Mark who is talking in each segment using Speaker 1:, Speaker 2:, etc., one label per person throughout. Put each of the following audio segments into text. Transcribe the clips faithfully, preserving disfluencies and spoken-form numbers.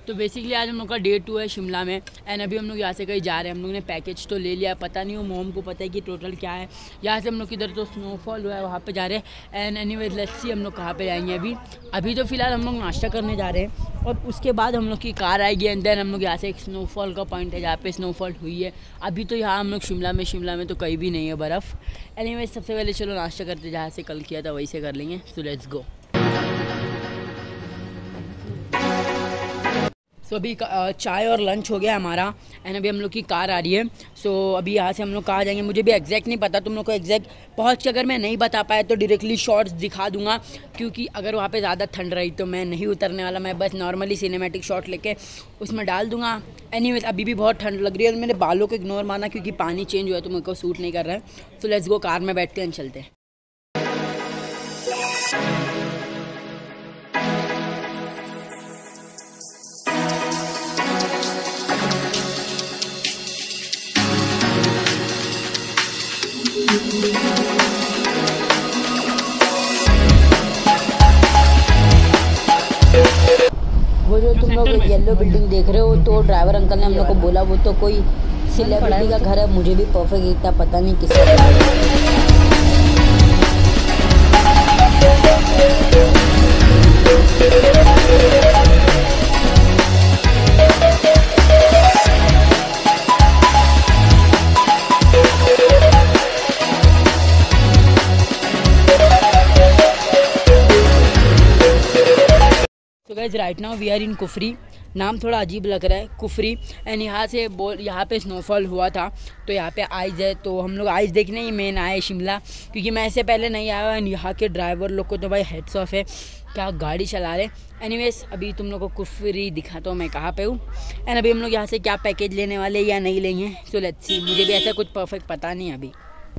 Speaker 1: तो बेसिकली आज हम लोग का डे टू है शिमला में एंड अभी हम लोग यहाँ से कहीं जा रहे हैं। हम लोग ने पैकेज तो ले लिया, पता नहीं हो मोम को पता है कि टोटल क्या है। यहाँ से हम लोग किधर तो स्नोफॉल हुआ है वहाँ पे जा रहे हैं एंड एनीवेज लेट्स सी हम लोग कहाँ पे जाएंगे। अभी अभी तो फिलहाल हम लोग नाश्ता करने जा रहे हैं और उसके बाद हम लोग की कार आएगी एंड देन हम लोग यहाँ से एक स्नोफॉल का पॉइंट है जहाँ पे स्नोफॉल हुई है। अभी तो यहाँ हम लोग शिमला में शिमला में तो कहीं भी नहीं है बर्फ़। एनीवेज सबसे पहले चलो नाश्ता करते, जहाँ से कल किया था वहीं से कर लेंगे। So let's go. So so, अभी चाय और लंच हो गया हमारा एंड अभी हम लोग की कार आ रही है। सो so, अभी यहाँ से हम लोग कहाँ जाएंगे मुझे भी एग्जैक्ट नहीं पता। तुम लोग को एग्जैक्ट पहुँच के अगर मैं नहीं बता पाया तो डायरेक्टली शॉर्ट्स दिखा दूंगा, क्योंकि अगर वहाँ पे ज़्यादा ठंड रही तो मैं नहीं उतरने वाला। मैं बस नॉर्मली सिनेमैटिक शॉट लेके उसमें डाल दूंगा। एनीवेज अभी भी बहुत ठंड लग रही है और मेरे बालों को इग्नोर मारना क्योंकि पानी चेंज हुआ है तो मेरे को सूट नहीं कर रहा है। सो लेट्स गो, कार में बैठते हैं चलते हैं। वो जो तुम लोग येलो बिल्डिंग देख रहे हो तो ड्राइवर अंकल ने हम लोग को बोला वो तो कोई सेलिब्रिटी का घर है। मुझे भी परफेक्ट इतना पता नहीं किसका। तो guys right now we are in Kufri. नाम थोड़ा अजीब लग रहा है कुफरी एंड यहाँ से बोल यहाँ पे स्नोफॉल हुआ था तो यहाँ पे आइस है। तो हम लोग आइस देखने ही मेन आए शिमला, क्योंकि मैं इससे पहले नहीं आया एंड यहाँ के ड्राइवर लोग को तो भाई हेड्स ऑफ है, क्या गाड़ी चला रहे। एनीवेज अभी तुम लोग को कुफरी दिखाता हूँ मैं कहाँ पे हूँ एंड अभी हम लोग यहाँ से क्या पैकेज लेने वाले या नहीं लेंगे। सो लेट्स सी, मुझे भी ऐसा कुछ परफेक्ट पता नहीं अभी।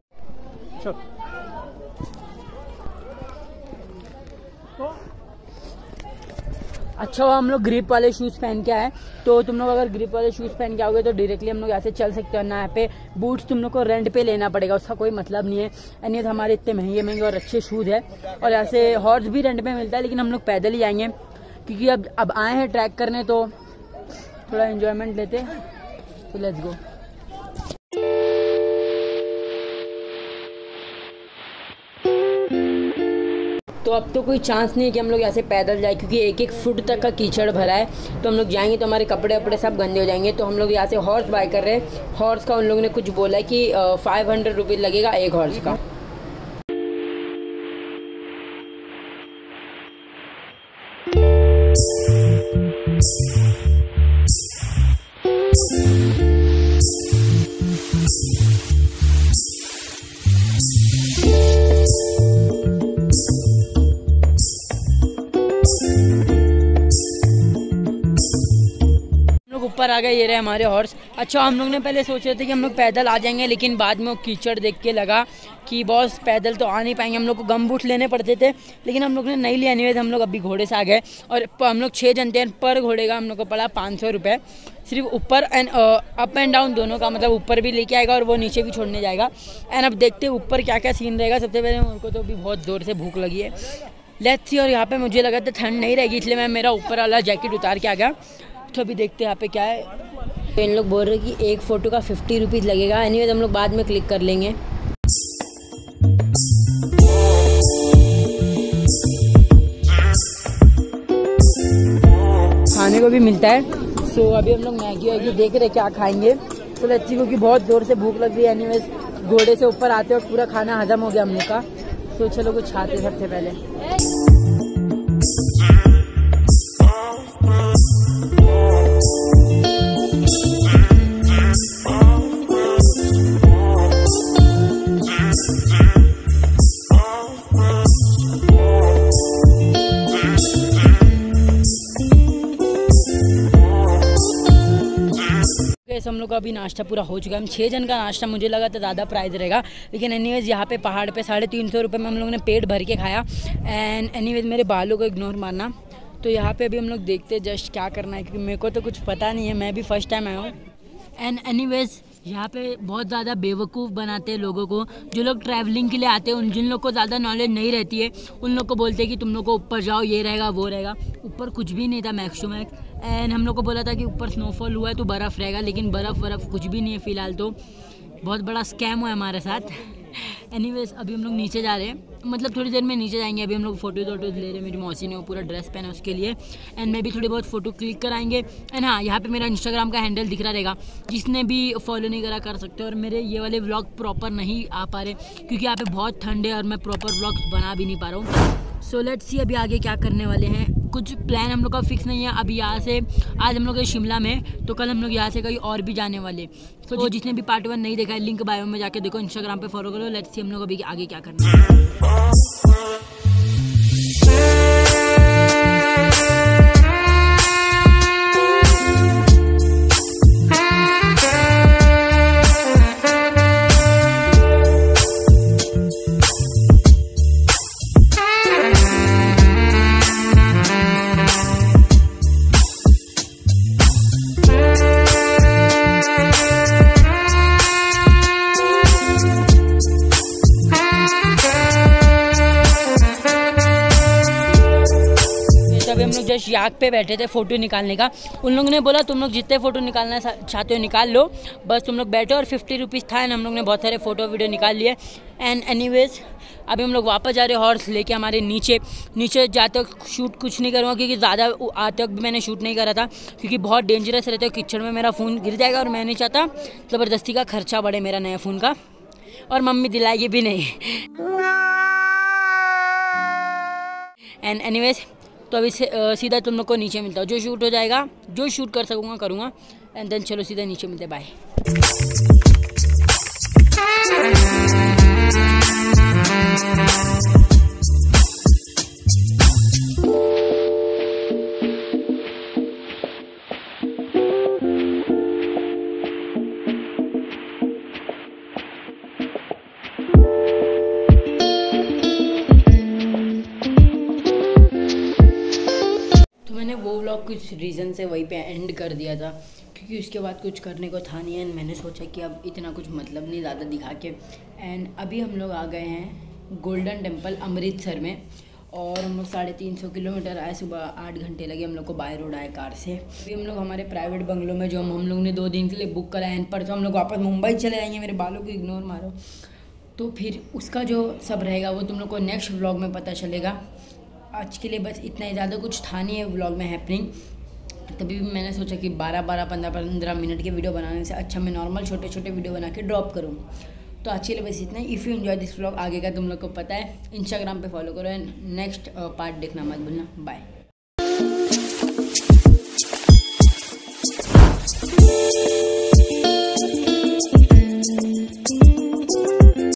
Speaker 1: अच्छा हुआ हम लोग ग्रिप वाले शूज़ पहन के आए। तो तुम लोग अगर ग्रिप वाले शूज़ पहन के आओगे तो डायरेक्टली हम लोग यहाँ से चल सकते हो ना। यहाँ पे बूट्स तुम लोग को रेंट पे लेना पड़ेगा, उसका कोई मतलब नहीं है। एंड ये हमारे इतने महंगे महंगे और अच्छे शूज़ है और यहाँ से हॉर्स भी रेंट पे मिलता है, लेकिन हम लोग पैदल ही आएंगे क्योंकि अब अब आए हैं ट्रैक करने तो थोड़ा इन्जॉयमेंट लेते। तो लेट्स गो। तो अब तो कोई चांस नहीं है कि हम लोग यहाँ से पैदल जाए, क्योंकि एक एक फुट तक का कीचड़ भरा है। तो हम लोग जाएंगे तो हमारे कपड़े वपड़े सब गंदे हो जाएंगे। तो हम लोग यहाँ से हॉर्स बाय कर रहे हैं। हॉर्स का उन लोगों ने कुछ बोला है कि फाइव हंड्रेड रुपीज़ लगेगा एक हॉर्स का। ऊपर आ गए, ये रहे हमारे हॉर्स। अच्छा हम लोग ने पहले सोचे थे कि हम लोग पैदल आ जाएंगे, लेकिन बाद में वो कीचड़ देख के लगा कि बॉस पैदल तो आ नहीं पाएंगे, हम लोग को गम बूट लेने पड़ते थे, लेकिन हम लोग ने नहीं लिया। एनीवेज हम लोग अभी घोड़े से आ गए और हम लोग छः जन थे। पर घोड़े का हम लोग को पड़ा पाँच सौ रुपये सिर्फ ऊपर एंड अप एंड डाउन दोनों का, मतलब ऊपर भी लेके आएगा और वो नीचे भी छोड़ने जाएगा। एंड अब देखते हैं ऊपर क्या क्या सीन रहेगा। सबसे पहले मेरे को तो अभी बहुत ज़ोर से भूख लगी है, लेट्स सी। और यहाँ पे मुझे लगा था ठंड नहीं रहेगी, इसलिए मैं मेरा ऊपर वाला जैकेट उतार के आ गया। तो अभी देखते हैं यहाँ पे क्या है। तो इन लोग बोल रहे हैं कि एक फ़ोटो का फिफ्टी रुपीज़ लगेगा। एनीवेज हम लोग बाद में क्लिक कर लेंगे। खाने को भी मिलता है। सो अभी हम लोग मैगी वैगी देख रहे हैं क्या खाएंगे। तो लच्ची को कि बहुत ज़ोर से भूख लग रही है। एनीवेज घोड़े से ऊपर आते और पूरा खाना हजम हो गया हम लोग का। तो चलो कुछ खाते सबसे पहले। हम लोग का अभी नाश्ता पूरा हो चुका है। हम छः जन का नाश्ता, मुझे लगा था ज़्यादा प्राइस रहेगा, लेकिन एनीवेज यहाँ पे पहाड़ पे साढ़े तीन सौ रुपये में हम लोगों ने पेट भर के खाया। एंड एनीवेज मेरे बालों को इग्नोर मारना। तो यहाँ पे अभी हम लोग देखते जस्ट क्या करना है, क्योंकि मेरे को तो कुछ पता नहीं है, मैं भी फर्स्ट टाइम आया हूँ। एंड एनीवेज यहाँ पे बहुत ज़्यादा बेवकूफ़ बनाते हैं लोगों को। जो लोग ट्रैवलिंग के लिए आते हैं, उन जिन लोग को ज़्यादा नॉलेज नहीं रहती है, उन लोग को बोलते हैं कि तुम लोग को ऊपर जाओ, ये रहेगा वो रहेगा। ऊपर कुछ भी नहीं था मैक्स टू मैक्स, एंड हम लोग को बोला था कि ऊपर स्नोफॉल हुआ है तो बर्फ़ रहेगा, लेकिन बर्फ़ बर्फ़ कुछ भी नहीं है फ़िलहाल। तो बहुत बड़ा स्कैम हुआ है हमारे साथ। एनीवेज अभी हम लोग नीचे जा रहे हैं, मतलब थोड़ी देर में नीचे जाएंगे। अभी हम लोग फोटोज वोटोज ले रहे हैं, मेरी मौसी ने वो पूरा ड्रेस पहना उसके लिए, एंड मैं भी थोड़ी बहुत फ़ोटो क्लिक कराएंगे। एंड हाँ, यहाँ पे मेरा इंस्टाग्राम का हैंडल दिख रहा रहेगा, जिसने भी फॉलो नहीं करा कर सकते। और मेरे ये वाले व्लॉग प्रॉपर नहीं आ पा रहे क्योंकि यहाँ पे बहुत ठंड है और मैं प्रॉपर व्लॉग्स बना भी नहीं पा रहा हूँ। सो लेट्स सी अभी आगे क्या करने वाले हैं। कुछ प्लान हम लोग का फिक्स नहीं है। अभी यहाँ से आज हम लोग शिमला में, तो कल हम लोग यहाँ से कहीं और भी जाने वाले। तो so, जिसने भी पार्ट वन नहीं देखा है, लिंक बायो में जाके देखो, इंस्टाग्राम पे फॉलो करो। लेट्स सी हम लोग अभी आगे क्या करना है। अभी हम लोग जस्ट याक पे बैठे थे फ़ोटो निकालने का। उन लोगों ने बोला तुम लोग जितने फ़ोटो निकालना चाहते हो निकाल लो, बस तुम लोग बैठो। और फिफ्टी रुपीज़ था, एंड हम लोग ने बहुत सारे फ़ोटो वीडियो निकाल लिए। एंड एनीवेज अभी हम लोग वापस जा रहे हैं हॉर्स लेके हमारे नीचे। नीचे जाते वक्त शूट कुछ नहीं करूँगा क्योंकि ज़्यादा आते वक्त भी मैंने शूट नहीं करा था, क्योंकि बहुत डेंजरस रहते हो। कीचड़ में मेरा फ़ोन गिर जाएगा और मैं नहीं चाहता ज़बरदस्ती का खर्चा बढ़े मेरा नया फ़ोन का, और मम्मी दिलाएगी भी नहीं। एंड एनीवेज तो अभी से uh, सीधा तुम लोग को नीचे मिलता हूँ। जो शूट हो जाएगा, जो शूट कर सकूँगा करूँगा, एंड देन चलो सीधा नीचे मिलते, बाय। मैंने वो व्लॉग कुछ रीज़न से वहीं पे एंड कर दिया था क्योंकि उसके बाद कुछ करने को था नहीं, एंड मैंने सोचा कि अब इतना कुछ मतलब नहीं ज़्यादा दिखा के। एंड अभी हम लोग आ गए हैं गोल्डन टेम्पल अमृतसर में, और हम लोग साढ़े तीन सौ किलोमीटर आए। सुबह आठ घंटे लगे हम लोग को, बाय रोड आए कार से। अभी हम लोग हमारे प्राइवेट बंगलों में, जो हम हम लोग ने दो दिन के लिए बुक करा है, एंड परसों हम लोग वापस मुंबई चले जाएंगे। मेरे बालों को इग्नोर मारो। तो फिर उसका जो सब रहेगा वो तुम लोग को नेक्स्ट व्लॉग में पता चलेगा। आज के लिए बस इतना ही, ज़्यादा कुछ था नहीं है व्लॉग में हैपनिंग। तभी भी मैंने सोचा कि बारह बारह पंद्रह पंद्रह मिनट के वीडियो बनाने से अच्छा मैं नॉर्मल छोटे छोटे वीडियो बना के ड्रॉप करूँ। तो आज के लिए बस इतना ही। If you enjoy this vlog, आगे का तुम लोग को पता है, इंस्टाग्राम पे फॉलो करो, एंड नेक्स्ट पार्ट देखना मत भूलना। बाय।